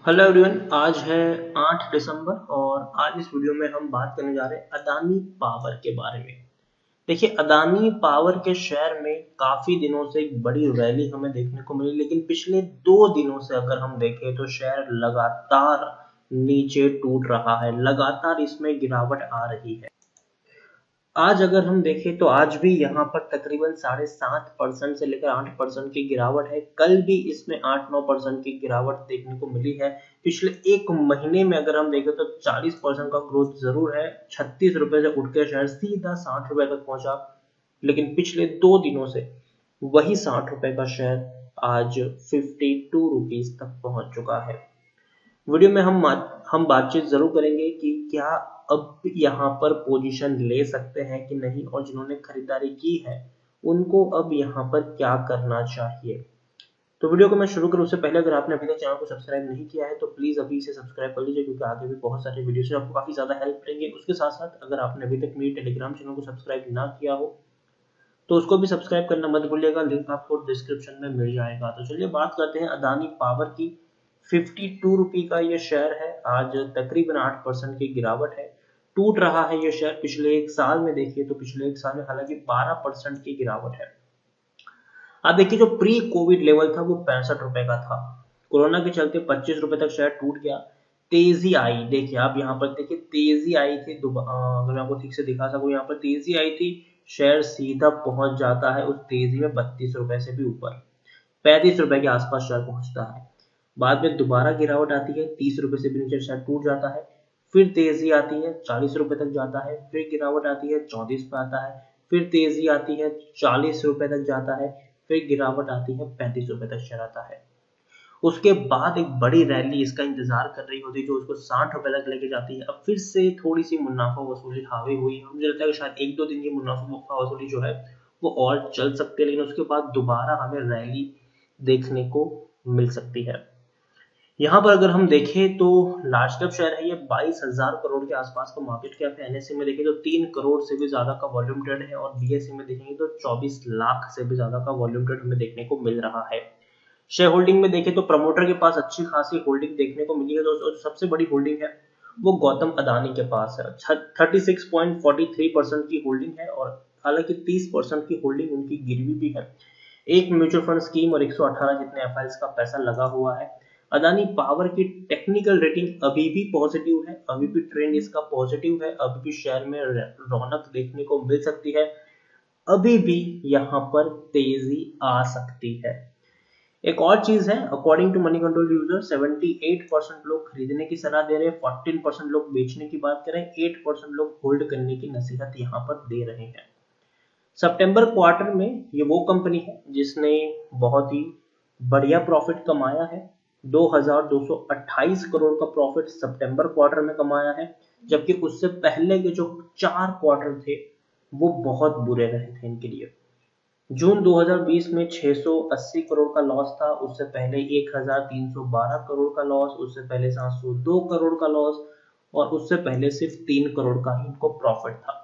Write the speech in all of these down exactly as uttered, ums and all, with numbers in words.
Hello everyone, आज है आठ दिसंबर और आज इस वीडियो में हम बात करने जा रहे हैं अदानी पावर के बारे में। देखिए, अदानी पावर के शेयर में काफी दिनों से एक बड़ी रैली हमें देखने को मिली, लेकिन पिछले दो दिनों से अगर हम देखें तो शेयर लगातार नीचे टूट रहा है, लगातार इसमें गिरावट आ रही है। आज अगर हम देखें तो आज भी यहाँ पर तकरीबन साढ़े सात परसेंट से लेकर आठ परसेंट की गिरावट है। कल भी इसमें आठ नौ परसेंट की गिरावट देखने को मिली है। पिछले एक महीने में अगर हम देखें तो चालीस परसेंट का ग्रोथ जरूर है। छत्तीस रुपए से उठ के शेयर सीधा साठ रुपए तक पहुंचा, लेकिन पिछले दो दिनों से वही साठ रुपए का शेयर आज फिफ्टी टू रुपीज तक पहुंच चुका है। वीडियो में हम हम बातचीत जरूर करेंगे कि क्या अब यहाँ पर पोजीशन ले सकते हैं कि नहीं, और जिन्होंने खरीदारी की है उनको अब यहाँ पर क्या करना चाहिए। तो वीडियो को मैं शुरू करूँ उससे पहले अगर आपने अभी तक चैनल को सब्सक्राइब नहीं किया है तो प्लीज अभी इसे सब्सक्राइब कर लीजिए, क्योंकि आगे भी बहुत सारे वीडियो से आपको काफी ज्यादा हेल्प करेंगे। उसके साथ साथ अगर आपने अभी तक मेरी टेलीग्राम चैनल को सब्सक्राइब ना किया हो तो उसको भी सब्सक्राइब करना मत भूलिएगा, लिंक आपको डिस्क्रिप्शन में मिल जाएगा। तो चलिए बात करते हैं अदानी पावर की। फिफ्टी टू रुपी का ये शेयर है, आज तकरीबन आठ परसेंट की गिरावट है। टूट रहा है ये शेयर। पिछले एक साल में देखिए तो पिछले एक साल में हालांकि बारह परसेंट की गिरावट है। आप देखिए, जो प्री कोविड लेवल था वो पैंसठ रुपए का था। कोरोना के चलते पच्चीस रुपए तक शेयर टूट गया। तेजी आई, देखिए आप यहाँ पर देखिए तेजी आई थी। अगर मैं आपको ठीक से दिखा सकूं, यहाँ पर तेजी आई थी, शेयर सीधा पहुंच जाता है उस तेजी में बत्तीस रुपए से भी ऊपर, पैंतीस रुपए के आसपास शेयर पहुंचता है। बाद में दोबारा गिरावट आती है, तीस रुपए से भी नीचे शेयर टूट जाता है। फिर तेजी आती है, चालीस रुपए तक जाता है। फिर गिरावट आती है, चौंतीस पे आता है। फिर तेजी आती है, चालीस रुपए तक जाता है। फिर गिरावट आती है, पैंतीस रुपए तक शेयर आता है। उसके बाद एक बड़ी रैली इसका इंतजार कर रही होती है जो उसको साठ रुपए तक लेके जाती है। अब फिर से थोड़ी सी मुनाफा वसूली हावी हुई है। मुझे लगता है कि शायद एक दो दिन की मुनाफा वसूली जो है वो और चल सकती है, लेकिन उसके बाद दोबारा हमें रैली देखने को मिल सकती है। यहाँ पर अगर हम देखें तो लार्ज कैप शेयर है, ये बाईस हजार करोड़ के आसपास का मार्केट कैप है। एनएससी में देखें तो तीन करोड़ से भी ज्यादा का वॉल्यूम ट्रेड है, और बीएसई में देखेंगे तो चौबीस लाख से भी ज्यादा का वॉल्यूम ट्रेड हमें देखने को मिल रहा है। शेयर होल्डिंग में देखें तो प्रमोटर के पास अच्छी खासी होल्डिंग देखने को मिली है। तो सबसे बड़ी होल्डिंग है वो गौतम अदानी के पास है, thirty six point forty three percent की होल्डिंग है, और हालांकि तीस परसेंट की होल्डिंग उनकी गिरवी भी है। एक म्यूचुअल फंड स्कीम और एक सौ अठारह जितने एफ का पैसा लगा हुआ है। अदानी पावर की टेक्निकल रेटिंग अभी भी पॉजिटिव है, अभी भी ट्रेंड इसका पॉजिटिव है, अभी भी शेयर में रौनक देखने को मिल सकती है, अभी भी यहाँ पर तेजी आ सकती है। एक और चीज है, according to money control user अठहत्तर परसेंट लोग खरीदने की सलाह दे रहे हैं, चौदह परसेंट लोग बेचने की बात कर रहे हैं, आठ परसेंट लोग होल्ड करने की नसीहत यहाँ पर दे रहे हैं। सितंबर क्वार्टर में ये वो कंपनी है जिसने बहुत ही बढ़िया प्रॉफिट कमाया है। दो हज़ार दो सौ अट्ठाईस करोड़ का प्रॉफिट सितंबर क्वार्टर में कमाया है, जबकि उससे पहले के जो चार क्वार्टर थे वो बहुत बुरे रहे थे इनके लिए। जून दो हज़ार बीस में छह सौ अस्सी करोड़ का लॉस था, उससे पहले एक हज़ार तीन सौ बारह करोड़ का लॉस, उससे पहले सात सौ दो करोड़ का लॉस, और उससे पहले सिर्फ तीन करोड़ का ही इनको प्रॉफिट था।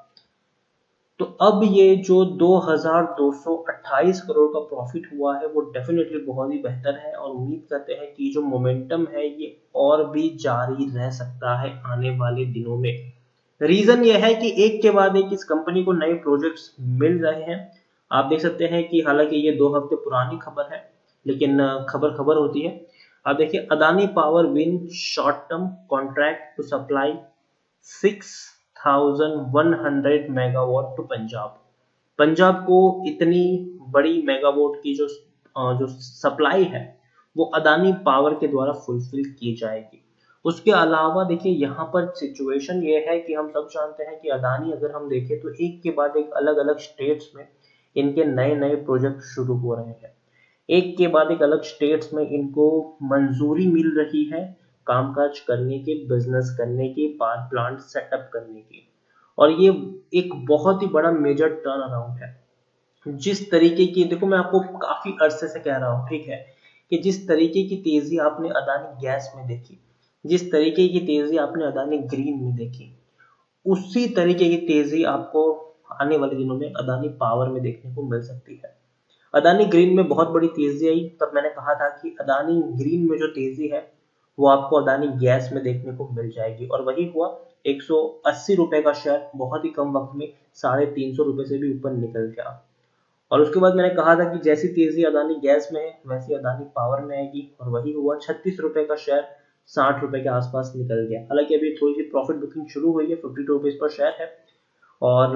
तो अब ये जो दो हज़ार दो सौ अट्ठाईस करोड़ का प्रॉफिट हुआ है वो डेफिनेटली बहुत ही बेहतर है, और उम्मीद करते हैं कि जो मोमेंटम है ये और भी जारी रह सकता है आने वाले दिनों में। रीजन ये है कि एक के बाद एक इस कंपनी को नए प्रोजेक्ट्स मिल रहे हैं। आप देख सकते हैं कि हालांकि ये दो हफ्ते पुरानी खबर है, लेकिन खबर खबर होती है। आप देखिए, Adani power win short term contract to supply six thousand one hundred megawatt to Punjab. Punjab को इतनी बड़ी मेगावाट की जो जो सप्लाई है वो अदानी पावर के द्वारा फुलफिल की जाएगी। उसके अलावा देखिए, यहाँ पर सिचुएशन ये है कि हम सब जानते हैं कि अदानी अगर हम देखें तो एक के बाद एक अलग अलग स्टेट्स में इनके नए नए प्रोजेक्ट शुरू हो रहे हैं। एक के बाद एक अलग स्टेट्स में इनको मंजूरी मिल रही है कामकाज करने के, बिजनेस करने के, पावर प्लांट सेटअप करने की, और ये एक बहुत ही बड़ा मेजर टर्न अराउंड है। जिस तरीके की, देखो मैं आपको काफी अरसे से कह रहा हूँ, ठीक है, कि जिस तरीके की तेजी आपने अदानी गैस में देखी, जिस तरीके की तेजी आपने अदानी ग्रीन में देखी, उसी तरीके की तेजी आपको आने वाले दिनों में अदानी पावर में देखने को मिल सकती है। अदानी ग्रीन में बहुत बड़ी तेजी आई, तब मैंने कहा था कि अदानी ग्रीन में जो तेजी है वो आपको अदानी गैस में देखने को मिल जाएगी। और वही हुआ, एक सौ अस्सी रुपए का शेयर बहुत ही कम वक्त में साढ़े तीन सौ रुपए से भी ऊपर निकल गया। और उसके बाद मैंने कहा था कि जैसी तेजी अदानी गैस में है वैसी अदानी पावर में आएगी, और वही हुआ, छत्तीस रुपए का शेयर साठ रुपए के आसपास निकल गया। हालांकि अभी थोड़ी सी प्रॉफिट बुकिंग शुरू हुई है, फिफ्टी टू रुपीज पर शेयर है, और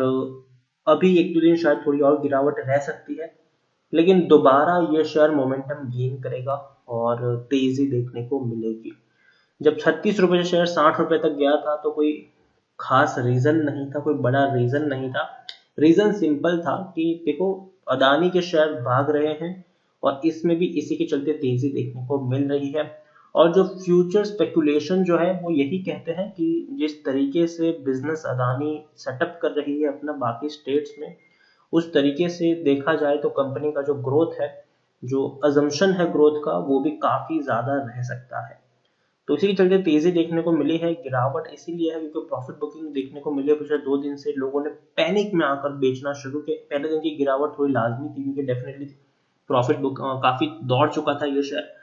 अभी एक दो दिन शायद थोड़ी और गिरावट रह सकती है, लेकिन दोबारा ये शेयर मोमेंटम गेन करेगा और तेजी देखने को मिलेगी। जब छत्तीस रुपए से शेयर साठ रुपए तक गया था तो कोई खास रीजन नहीं था, कोई बड़ा रीजन नहीं था। रीजन सिंपल था कि देखो अदानी के शेयर भाग रहे हैं और इसमें भी इसी के चलते तेजी देखने को मिल रही है। और जो फ्यूचर स्पेकुलेशन जो है वो यही कहते हैं कि जिस तरीके से बिजनेस अदानी सेटअप कर रही है अपना बाकी स्टेट्स में, उस तरीके से देखा जाए तो कंपनी का जो ग्रोथ है, जो अजम्पशन है ग्रोथ का, वो भी काफी ज्यादा रह सकता है। तो इसी के चलते तेजी देखने को मिली है। गिरावट इसीलिए है क्योंकि प्रॉफिट बुकिंग देखने को मिली है। पिछले दो दिन से लोगों ने पैनिक में आकर बेचना शुरू किया। पहले दिन की गिरावट थोड़ी लाजमी थी क्योंकि डेफिनेटली प्रॉफिट बुक काफी दौड़ चुका था ये शेयर।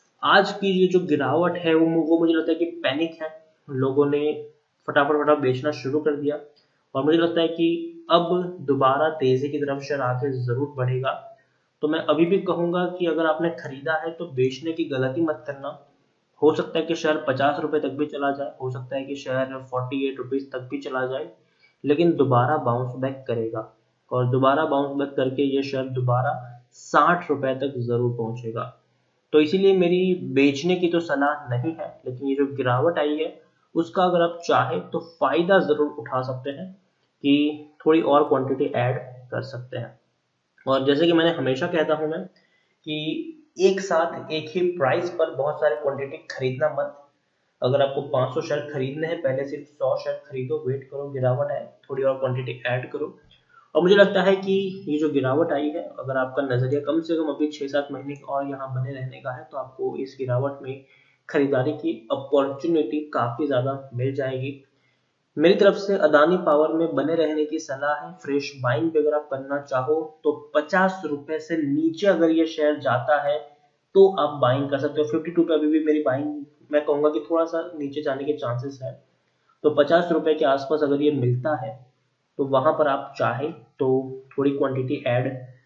आज की ये जो गिरावट है वो वो मुझे लगता है कि पैनिक है, लोगों ने फटाफट फटाफट बेचना शुरू कर दिया, और मुझे लगता है कि अब दोबारा तेजी की तरफ शेयर आगे जरूर बढ़ेगा। तो मैं अभी भी कहूंगा कि अगर आपने खरीदा है तो बेचने की गलती मत करना। हो सकता है कि शेयर पचास रुपए तक भी चला जाए, हो सकता है कि शेयर फोर्टी एट रुपीज तक भी चला जाए, लेकिन दोबारा बाउंस बैक करेगा, और दोबारा बाउंस बैक करके ये शेयर दोबारा साठ रुपए तक जरूर पहुंचेगा। तो इसीलिए मेरी बेचने की तो सलाह नहीं है, लेकिन ये जो गिरावट आई है उसका अगर आप चाहे तो फायदा जरूर उठा सकते हैं कि थोड़ी और क्वांटिटी ऐड कर सकते हैं। और जैसे कि मैंने हमेशा कहता हूं मैं कि एक साथ एक ही प्राइस पर बहुत सारी क्वांटिटी खरीदना मत। अगर आपको पाँच सौ शेयर खरीदने हैं, पहले सिर्फ सौ शेयर खरीदो, वेट करो गिरावट आए, थोड़ी और क्वांटिटी ऐड करो। और मुझे लगता है कि ये जो गिरावट आई है, अगर आपका नजरिया कम से कम अभी छह सात महीने और यहाँ बने रहने का है, तो आपको इस गिरावट में खरीदारी की अपॉर्चुनिटी काफी ज्यादा मिल जाएगी। मेरी तरफ से अदानी पावर में बने रहने की सलाह है। फ्रेश बाइंग अगर आप करना चाहो तो पचास रुपए से नीचे अगर ये शेयर जाता है तो आप बाइंग कर सकते हो। फिफ्टी टू पे अभी भी मेरी बाइंग, मैं कहूंगा कि थोड़ा सा नीचे जाने के चांसेस है। तो पचास रुपए के आसपास अगर ये मिलता है तो वहां पर आप चाहे तो थोड़ी क्वांटिटी ऐड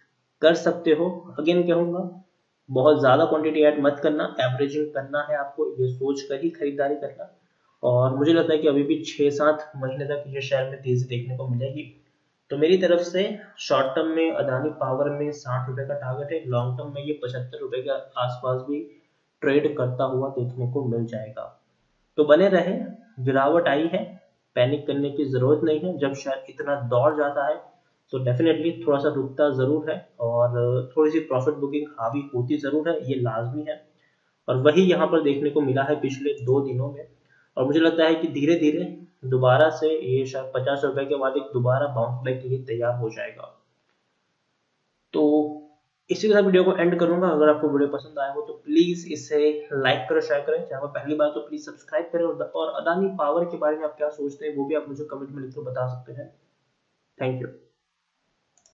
कर सकते हो। अगेन कहूंगा, बहुत ज्यादा क्वांटिटी ऐड मत करना, एवरेजिंग करना है आपको, ये सोच कर ही खरीदारी करना। और मुझे लगता है कि अभी भी छह सात महीने तक ये शेयर में तेजी देखने को मिलेगी। तो मेरी तरफ से शॉर्ट टर्म में अदानी पावर में साठ रुपए का टारगेट है, लॉन्ग टर्म में ये पचहत्तर रुपए के आसपास भी ट्रेड करता हुआ देखने को मिल जाएगा। तो बने रहे, गिरावट आई है, पैनिक करने की जरूरत नहीं है। जब शेयर इतना दौड़ जाता है तो डेफिनेटली थोड़ा सा रुकता जरूर है और थोड़ी सी प्रॉफिट बुकिंग हावी होती जरूर है, ये लाजमी है। और वही यहाँ पर देखने को मिला है पिछले दो दिनों में। और मुझे लगता है कि धीरे धीरे दोबारा से ये शायद पचास रुपए के बाद एक दोबारा बाउंस बैक के लिए तैयार हो जाएगा। तो इसी के साथ वीडियो को एंड करूंगा। अगर आपको वीडियो पसंद आया हो तो प्लीज इसे लाइक करो, शेयर करें। चैनल पर पहली बार तो प्लीज सब्सक्राइब करें, और अदानी पावर के बारे में आप क्या सोचते हैं वो भी आप मुझे कमेंट में लिखकर बता सकते हैं। Thank you.